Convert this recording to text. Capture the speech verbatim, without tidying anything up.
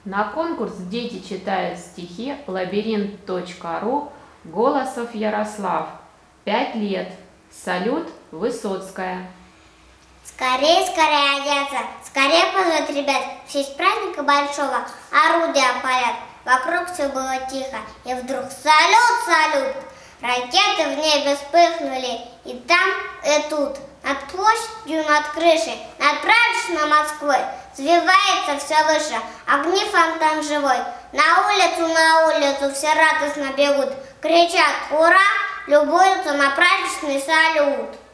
На конкурс «Дети читают стихи» лабиринт точка ру Голосов Ярослав. Пять лет. Салют, Высоцкая. Скорее, скорее одеться, скорее позвать ребят. В честь праздника большого орудия палят. Вокруг все было тихо, и вдруг салют, салют. Ракеты в небе вспыхнули, и там, и тут. Над площадью, над крышей, над праздничной Москвой взвивается все выше, огни фонтан живой. На улицу, на улицу все радостно бегут, кричат «Ура!», любуются на праздничный салют.